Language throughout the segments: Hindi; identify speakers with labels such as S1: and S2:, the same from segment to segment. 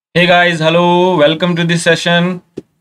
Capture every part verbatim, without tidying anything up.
S1: Hey guys, hello, welcome to this session.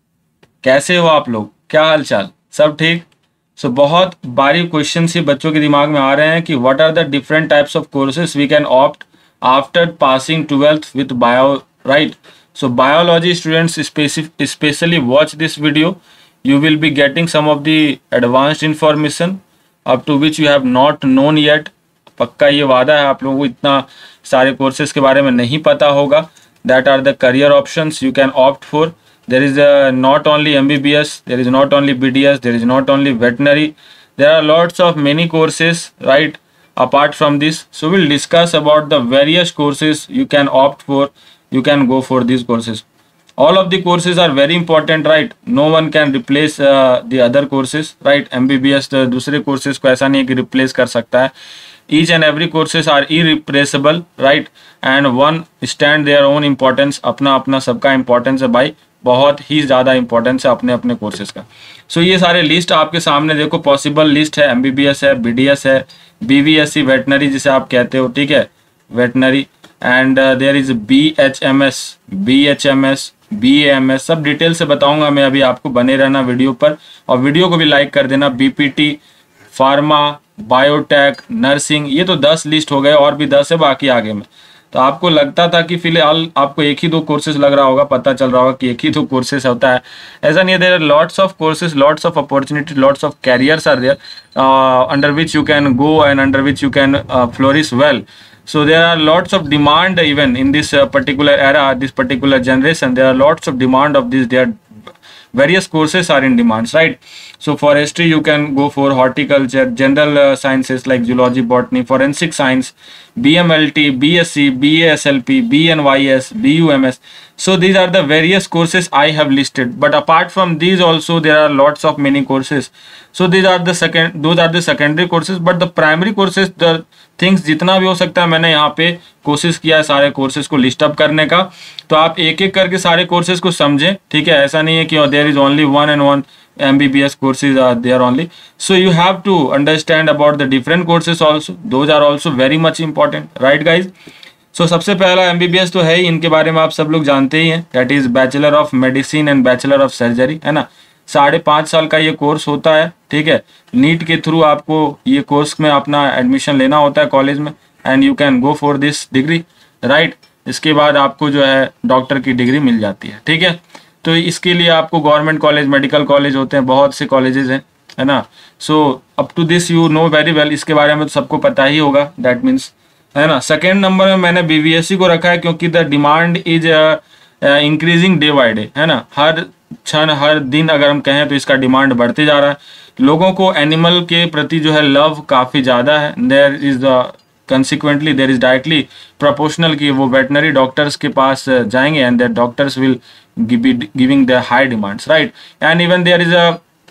S1: कैसे हो आप लोग? क्या हाल चाल? सब ठीक? सो so, बहुत बारीक क्वेश्चन ही बच्चों के दिमाग में आ रहे हैं कि what are the different types of courses we can opt after passing twelfth with bio, right? So biology students specially watch this video. You will be getting some of the advanced information up to which you have not known yet. पक्का ये वादा है, आप लोगों को इतना सारे कोर्सेज के बारे में नहीं पता होगा. That are the career options you can opt for. There is a not only M B B S, there is not only B D S, there is not only veterinary. There are lots of many courses, right? Apart from this, so we'll discuss about the various courses you can opt for. You can go for these courses. All of the courses are very important, right? No one can replace uh, the other courses, right? M B B S दूसरे courses को ऐसा नहीं है कि replace कर सकता है. Each and every courses are irreplaceable, right? And one stand their own importance. अपना अपना सबका importance है भाई, बहुत ही ज़्यादा importance है अपने अपने courses का. So ये सारे list आपके सामने देखो, possible list है. M B B S है, B D S है, B V S C veterinary जिसे आप कहते हो, ठीक है, veterinary. And uh, there is B H M S, B H M S, B A M S, सब डिटेल से बताऊंगा मैं अभी आपको. बने रहना वीडियो पर और वीडियो को भी लाइक कर देना. B P T, pharma, biotech, nursing, ये तो दस लिस्ट हो गए, और भी दस है बाकी आगे में. तो आपको लगता था कि फिलहाल आपको एक ही दो कोर्सेज लग रहा होगा, पता चल रहा होगा कि एक ही दो कोर्सेज होता है. ऐसा नहीं है. There are lots of courses, lots of opportunity, lots of careers are there under which you can go and under which you can flourish well. So there are lots of demand even in this uh, particular era, this particular generation. There are lots of demand of this. There are various courses are in demands, right? So for history you can go for horticulture, general uh, sciences like zoology, botany, forensic science, B M L T, B S c, B A S L P, B N Y S, B U M S. So these are the various courses I have listed, but apart from these also there are lots of many courses. So these are the second, those are the secondary courses, but the primary courses, the things जितना भी हो सकता है मैंने यहाँ पे कोशिश किया है सारे कोर्सेज को लिस्ट अप करने का. तो आप एक एक करके सारे कोर्सेज को समझें, ठीक है. ऐसा नहीं है कि there is only one and one M B B S courses are there only. So you have to understand about the different courses also. Those are also very much important, right guys? So सबसे पहला M B B S तो है ही, इनके बारे में आप सब लोग जानते ही हैं. That is Bachelor of Medicine and Bachelor of Surgery, है ना. साढ़े पाँच साल का ये कोर्स होता है, ठीक है. नीट के थ्रू आपको ये कोर्स में अपना एडमिशन लेना होता है कॉलेज में, and you can go for this degree, right. इसके बाद आपको जो है डॉक्टर की डिग्री मिल जाती है, ठीक है. तो इसके लिए आपको गवर्नमेंट कॉलेज, मेडिकल कॉलेज होते हैं, बहुत से कॉलेजेस हैं, है ना. So up to this you know very well, इसके बारे में तो सबको पता ही होगा. दैट मीन्स, है ना. सेकेंड नंबर में मैंने B V S C को रखा है क्योंकि the demand is increasing day by day, है ना. हर क्षण, हर दिन अगर हम कहें तो इसका डिमांड बढ़ते जा रहा है. लोगों को एनिमल के प्रति जो है लव काफ़ी ज़्यादा है. There is the consequently there is directly proportional कि वो वेटनरी डॉक्टर्स के पास जाएंगे and their doctors will be giving the high demands, right? And even there is a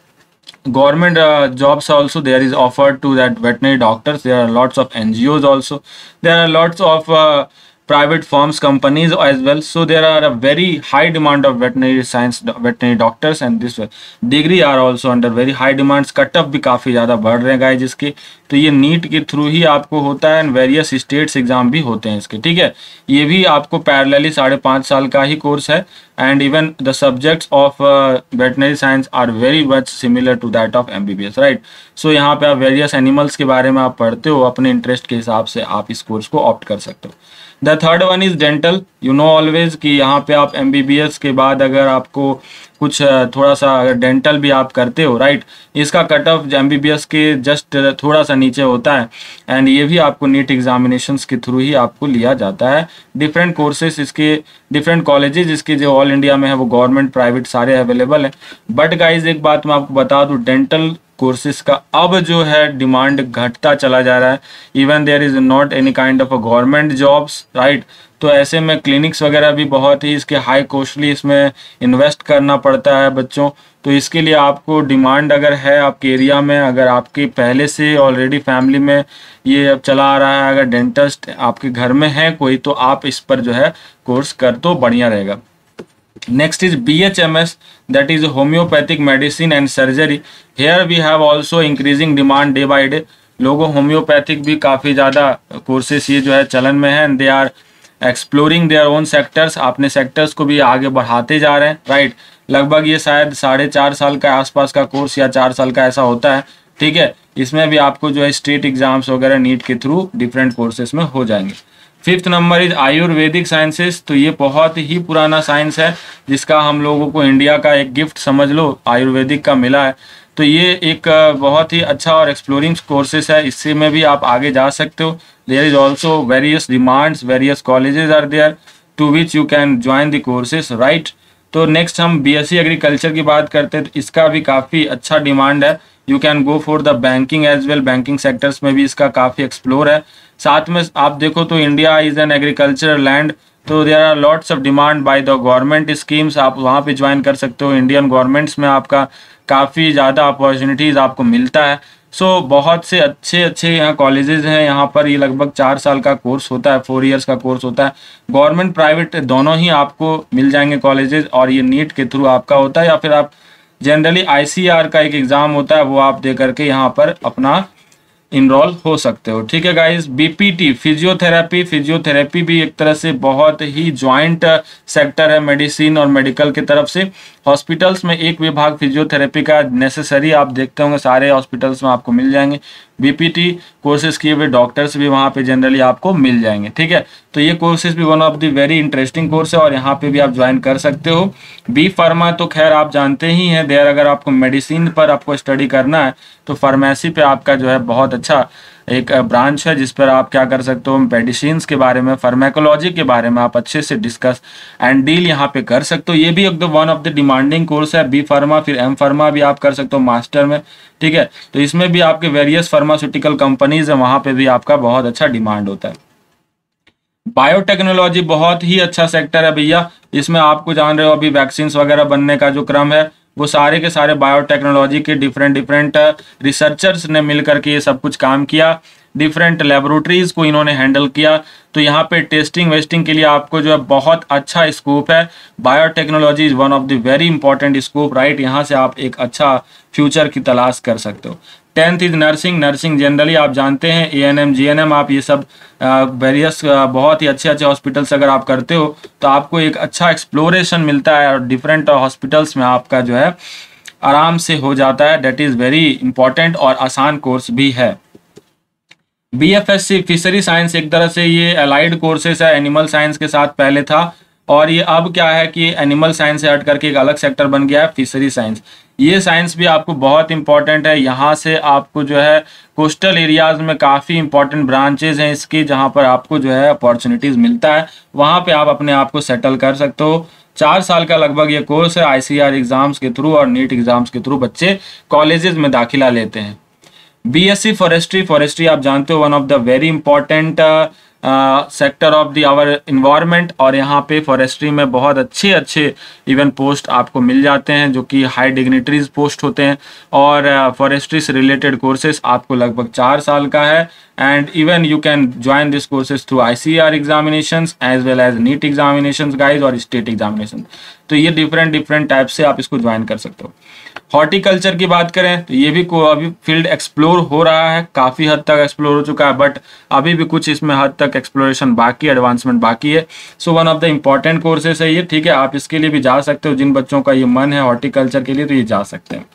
S1: government uh, jobs also there is offered to that veterinary doctors. There are lots of N G Os also. There are lots of uh, private firms, companies as well. So there are a very high demand of veterinary science, veterinary doctors, and this degree are also under very high demands. Cut off भी काफ़ी ज़्यादा बढ़ रहे हैं गाइस इसके. तो ये नीट के थ्रू ही आपको होता है एंड वेरियस स्टेट्स एग्जाम भी होते हैं इसके, ठीक है. ये भी आपको पैरेलली साढ़े पाँच साल का ही कोर्स है. And even the subjects of veterinary science are very much similar to that of M B B S, right. So यहाँ पे आप वेरियस एनिमल्स के बारे में आप पढ़ते हो, अपने इंटरेस्ट के हिसाब से आप इस कोर्स को ऑप्ट कर सकते हो. The third one is dental. You know always कि यहाँ पे आप M B B S के बाद अगर आपको कुछ थोड़ा सा अगर डेंटल भी आप करते हो, राइट, इसका cut off M B B S के जस्ट थोड़ा सा नीचे होता है. एंड ये भी आपको नीट एग्जामिनेशंस के थ्रू ही आपको लिया जाता है. डिफरेंट कोर्सेज इसके, डिफरेंट कॉलेजेस इसके जो ऑल इंडिया में है वो गवर्नमेंट प्राइवेट सारे अवेलेबल हैं. बट गाइज एक बात मैं आपको बता दूँ, डेंटल कोर्सेज का अब जो है डिमांड घटता चला जा रहा है. Even there is not any kind of a government jobs, right. तो ऐसे में क्लिनिक्स वगैरह भी बहुत ही इसके हाई कॉस्टली, इसमें इन्वेस्ट करना पड़ता है बच्चों. तो इसके लिए आपको डिमांड अगर है आपके एरिया में, अगर आपके पहले से ऑलरेडी फैमिली में ये अब चला आ रहा है, अगर डेंटिस्ट आपके घर में है कोई, तो आप इस पर जो है कोर्स कर तो बढ़िया रहेगा. Next is B H M S, that is homeopathic medicine and surgery. Here we have also increasing demand day by day. लोगों होम्योपैथिक भी काफ़ी ज़्यादा कोर्सेस ये जो है चलन में है. And they are exploring their own sectors, अपने सेक्टर्स को भी आगे बढ़ाते जा रहे हैं, राइट। लगभग ये शायद साढ़े चार साल का आसपास का कोर्स या चार साल का ऐसा होता है, ठीक है। इसमें भी आपको जो है स्टेट एग्जाम्स वगैरह नीट के थ्रू डिफरेंट कोर्सेज में हो जाएंगे। Fifth number is Ayurvedic sciences. तो ये बहुत ही पुराना साइंस है जिसका हम लोगों को इंडिया का एक गिफ्ट समझ लो आयुर्वेदिक का मिला है। तो ये एक बहुत ही अच्छा और एक्सप्लोरिंग कोर्सेस है, इससे में भी आप आगे जा सकते हो। There is also various demands, various colleges are there to which you can join the courses, right. तो नेक्स्ट हम बीएससी एग्रीकल्चर की बात करते हैं, तो इसका भी काफ़ी अच्छा डिमांड है। You can go for the banking as well, banking sectors में भी इसका काफ़ी एक्सप्लोर है। साथ में आप देखो तो India is an agriculture land, तो there are lots of demand by the government schemes, आप वहाँ पे ज्वाइन कर सकते हो। इंडियन गवर्नमेंट्स में आपका काफ़ी ज़्यादा अपॉर्चुनिटीज़ आपको मिलता है। सो so, बहुत से अच्छे अच्छे यहाँ कॉलेजेस हैं। यहाँ पर ये लगभग चार साल का कोर्स होता है, फोर इयर्स का कोर्स होता है। गवर्नमेंट प्राइवेट दोनों ही आपको मिल जाएंगे कॉलेजेस, और ये नीट के थ्रू आपका होता है, या फिर आप जनरली आईसीआर का एक एग्ज़ाम होता है वो आप दे करके यहाँ पर अपना इनरोल हो सकते हो, ठीक है गाइस। बीपीटी फिजियोथेरेपी, फिजियोथेरेपी भी एक तरह से बहुत ही ज्वाइंट सेक्टर है मेडिसिन और मेडिकल की तरफ से। हॉस्पिटल्स में एक विभाग फिजियोथेरेपी का नेसेसरी आप देखते होंगे, सारे हॉस्पिटल्स में आपको मिल जाएंगे। बीपीटी कोर्सेज किए हुए डॉक्टर्स भी वहाँ पे जनरली आपको मिल जाएंगे, ठीक है। तो ये कोर्सेज भी one of the very interesting course है और यहाँ पे भी आप ज्वाइन कर सकते हो। बी फार्मा तो खैर आप जानते ही हैं देयर, अगर आपको मेडिसिन पर आपको स्टडी करना है तो फार्मेसी पे आपका जो है बहुत अच्छा एक ब्रांच है जिस पर आप क्या कर सकते हो, मेडिसिन के बारे में, फार्मेकोलॉजी के बारे में आप अच्छे से डिस्कस एंड डील यहाँ पे कर सकते हो। ये भी एक one of the demanding course है, बी फार्मा। फिर एम फार्मा भी आप कर सकते हो मास्टर में, ठीक है। तो इसमें भी आपके वेरियस फार्मास्यूटिकल कंपनीज है, वहाँ पे भी आपका बहुत अच्छा डिमांड होता है। बायोटेक्नोलॉजी बहुत ही अच्छा सेक्टर है भैया, इसमें आपको जान रहे हो अभी वैक्सीन वगैरह बनने का जो क्रम है वो सारे के सारे बायोटेक्नोलॉजी के डिफरेंट डिफरेंट रिसर्चर्स ने मिलकर के ये सब कुछ काम किया, डिफरेंट लेबोरेटरीज को इन्होंने हैंडल किया। तो यहाँ पे टेस्टिंग वेस्टिंग के लिए आपको जो है बहुत अच्छा स्कोप है। Biotechnology is one of the very important scope, right. यहाँ से आप एक अच्छा फ्यूचर की तलाश कर सकते हो। Tenth is nursing. Nursing generally आप जानते हैं A N M G N M आप ये सब वेरियस बहुत ही अच्छे अच्छे हॉस्पिटल्स अगर आप करते हो तो आपको एक अच्छा एक्सप्लोरेशन मिलता है और डिफरेंट हॉस्पिटल्स में आपका जो है आराम से हो जाता है। डेट इज़ वेरी इंपॉर्टेंट और आसान कोर्स भी है। B F S C fishery science एक तरह से ये अलाइड कोर्सेस है, एनिमल साइंस के साथ पहले था और ये अब क्या है कि एनिमल साइंस से हट करके एक अलग सेक्टर बन गया है फिशरी साइंस। ये साइंस भी आपको बहुत इंपॉर्टेंट है। यहाँ से आपको जो है कोस्टल एरियाज में काफ़ी इंपॉर्टेंट ब्रांचेज हैं इसकी, जहाँ पर आपको जो है अपॉर्चुनिटीज़ मिलता है, वहाँ पे आप अपने आप को सेटल कर सकते हो। चार साल का लगभग ये कोर्स है, आईसीआर एग्जाम्स के थ्रू और नीट एग्जाम्स के थ्रू बच्चे कॉलेजेस में दाखिला लेते हैं। बीएससी फॉरेस्ट्री, फॉरेस्ट्री आप जानते हो one of the very important sector of the our environment, और यहाँ पे फॉरेस्ट्री में बहुत अच्छे अच्छे इवन पोस्ट आपको मिल जाते हैं जो कि हाई डिग्निटरीज पोस्ट होते हैं। और फॉरेस्ट्री से रिलेटेड कोर्सेज आपको लगभग चार साल का है and even you can join this courses through ICR examinations as well as NEET examinations guys और स्टेट एग्जामिनेशन। तो ये डिफरेंट डिफरेंट टाइप से आप इसको ज्वाइन कर सकते हो। हॉर्टिकल्चर की बात करें तो ये भी को अभी फील्ड एक्सप्लोर हो रहा है, काफ़ी हद तक एक्सप्लोर हो चुका है, बट अभी भी कुछ इसमें हद तक एक्सप्लोरेशन बाकी, एडवांसमेंट बाकी है। So one of the important courses है ये, ठीक है। आप इसके लिए भी जा सकते हो, जिन बच्चों का ये मन है हॉर्टिकल्चर के लिए तो ये जा सकते हैं।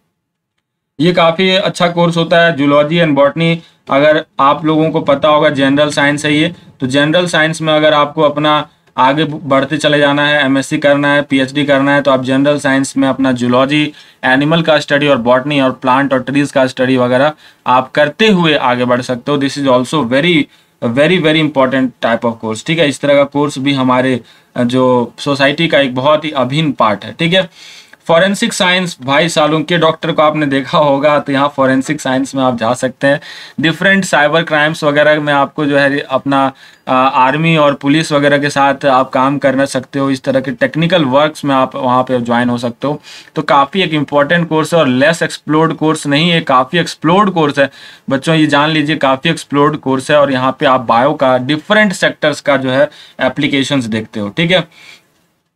S1: ये काफ़ी अच्छा कोर्स होता है। जूलॉजी एंड बॉटनी अगर आप लोगों को पता होगा जनरल साइंस है ये, तो जनरल साइंस में अगर आपको अपना आगे बढ़ते चले जाना है, एमएससी करना है, पीएचडी करना है, तो आप जनरल साइंस में अपना जूलॉजी, एनिमल का स्टडी और बॉटनी और प्लांट और ट्रीज का स्टडी वगैरह आप करते हुए आगे बढ़ सकते हो। This is also very very very important type of course, ठीक है। इस तरह का कोर्स भी हमारे जो सोसाइटी का एक बहुत ही अभिन्न पार्ट है, ठीक है। फॉरेंसिक साइंस, भाई सालुंके डॉक्टर को आपने देखा होगा, तो यहाँ फॉरेंसिक साइंस में आप जा सकते हैं। डिफरेंट साइबर क्राइम्स वगैरह में आपको जो है अपना आ, आर्मी और पुलिस वगैरह के साथ आप काम करना सकते हो। इस तरह के टेक्निकल वर्क्स में आप वहाँ पे ज्वाइन हो सकते हो। तो काफ़ी एक इम्पॉर्टेंट कोर्स है और लेस एक्सप्लोर्ड कोर्स नहीं है, काफ़ी एक्सप्लोर्ड कोर्स है बच्चों, ये जान लीजिए काफ़ी एक्सप्लोर्ड कोर्स है। और यहाँ पे आप बायो का डिफरेंट सेक्टर्स का जो है एप्लीकेशंस देखते हो, ठीक है।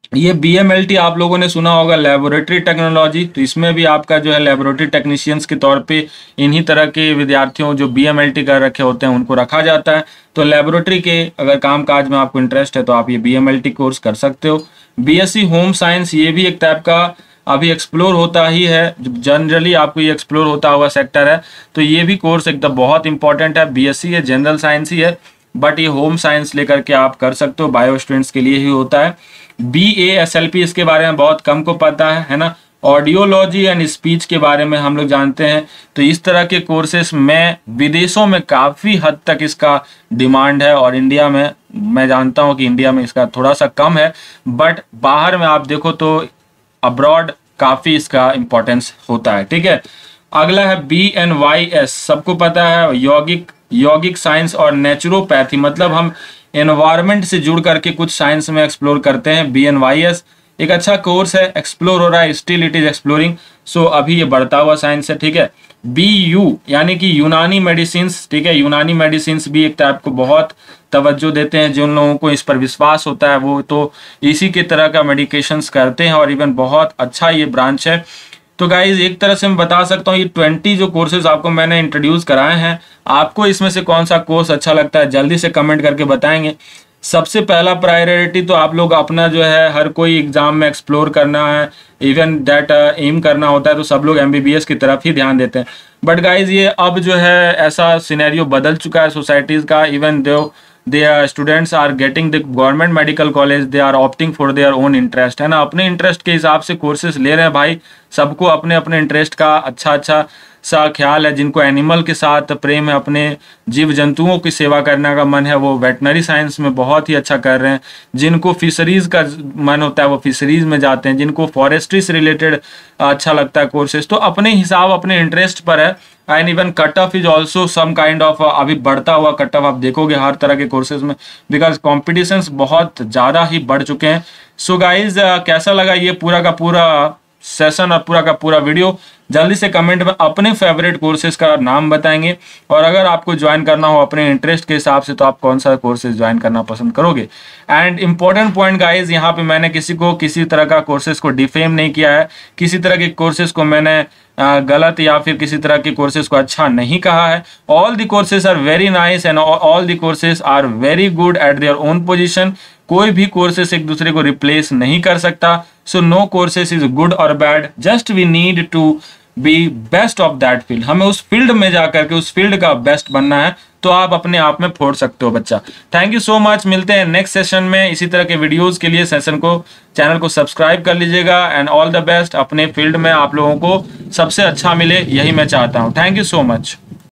S1: ये बी एम एल टी आप लोगों ने सुना होगा, लेबोरेटरी टेक्नोलॉजी। तो इसमें भी आपका जो है लेबोरेटरी टेक्नीशियंस के तौर पे इन्हीं तरह के विद्यार्थियों जो बी एम एल टी कर रखे होते हैं उनको रखा जाता है। तो लेबोरेटरी के अगर काम काज में आपको इंटरेस्ट है तो आप ये B M L T course कर सकते हो। B S C home science, ये भी एक टाइप का अभी एक्सप्लोर होता ही है, जनरली आपको ये एक्सप्लोर होता हुआ सेक्टर है। तो ये भी कोर्स एकदम बहुत इंपॉर्टेंट है। बी एस सी है, जनरल साइंस ही है, बट ये होम साइंस लेकर के आप कर सकते हो, बायो स्टूडेंट्स के लिए ही होता है। B A S L P, इसके बारे में बहुत कम को पता है है ना। ऑडियोलॉजी एंड स्पीच के बारे में हम लोग जानते हैं। तो इस तरह के कोर्सेस में विदेशों में काफ़ी हद तक इसका डिमांड है, और इंडिया में मैं जानता हूं कि इंडिया में इसका थोड़ा सा कम है, बट बाहर में आप देखो तो अब्रॉड काफ़ी इसका इम्पोर्टेंस होता है। ठीक है, अगला है बी एन वाई एस, सबको पता है, यौगिक यौगिक साइंस और नेचुरोपैथी, मतलब हम एनवायरनमेंट से जुड़ करके कुछ साइंस में एक्सप्लोर करते हैं। बी एन वाई एस एक अच्छा कोर्स है, एक्सप्लोर हो रहा है, still it is exploring, so अभी ये बढ़ता हुआ साइंस है। ठीक है, बी यू यानी कि यूनानी मेडिसिन। ठीक है, यूनानी मेडिसिन भी एक टाइप को बहुत तवज्जो देते हैं, जिन लोगों को इस पर विश्वास होता है वो तो इसी के तरह का मेडिकेशंस करते हैं, और इवन बहुत अच्छा ये ब्रांच है। तो गाइज एक तरह से मैं बता सकता हूँ ये ट्वेंटी जो कोर्सेज आपको मैंने इंट्रोड्यूस कराए हैं, आपको इसमें से कौन सा कोर्स अच्छा लगता है जल्दी से कमेंट करके बताएंगे। सबसे पहला प्रायोरिटी तो आप लोग अपना जो है हर कोई एग्जाम में एक्सप्लोर करना है, इवन दैट एम करना होता है, तो सब लोग एम बी बी एस की तरफ ही ध्यान देते हैं। बट गाइज ये अब जो है ऐसा सिनेरियो बदल चुका है सोसाइटीज़ का, even though they are students are getting the government medical college, they are opting for their own interest, है ना, अपने इंटरेस्ट के हिसाब से कोर्सेज ले रहे हैं भाई। सबको अपने अपने इंटरेस्ट का अच्छा अच्छा सा ख्याल है, जिनको एनिमल के साथ प्रेम है, अपने जीव जंतुओं की सेवा करने का मन है, वो वेटनरी साइंस में बहुत ही अच्छा कर रहे हैं। जिनको फिशरीज का मन होता है वो फिशरीज में जाते हैं, जिनको फॉरेस्ट्री से रिलेटेड अच्छा लगता है कोर्सेज, तो अपने हिसाब अपने इंटरेस्ट पर है। And even cut off is also some kind of, अभी बढ़ता हुआ कट ऑफ आप देखोगे हर तरह के कोर्सेज में, बिकॉज कॉम्पिटिशन्स बहुत ज़्यादा ही बढ़ चुके हैं। सो गाइज कैसा लगा ये पूरा का पूरा सेशन और पूरा का पूरा वीडियो, जल्दी से कमेंट में अपने फेवरेट कोर्सेज का नाम बताएंगे, और अगर आपको ज्वाइन करना हो अपने इंटरेस्ट के हिसाब से तो आप कौन सा कोर्सेज ज्वाइन करना पसंद करोगे। एंड इंपॉर्टेंट पॉइंट गाइज, यहाँ पे मैंने किसी को किसी तरह का कोर्सेज को डिफेम नहीं किया है, किसी तरह के कोर्सेज को मैंने गलत या फिर किसी तरह के कोर्सेज को अच्छा नहीं कहा है। All the courses are very nice and all the courses are very good at their own position. कोई भी कोर्सेस एक दूसरे को रिप्लेस नहीं कर सकता। So no courses is good और bad, just we need to be best of that field. हमें उस फील्ड में जाकर के उस फील्ड का बेस्ट बनना है, तो आप अपने आप में फोड़ सकते हो बच्चा। थैंक यू सो मच, मिलते हैं नेक्स्ट सेशन में इसी तरह के वीडियोस के लिए। सेशन को चैनल को सब्सक्राइब कर लीजिएगा, एंड ऑल द बेस्ट। अपने फील्ड में आप लोगों को सबसे अच्छा मिले, यही मैं चाहता हूँ। Thank you so much.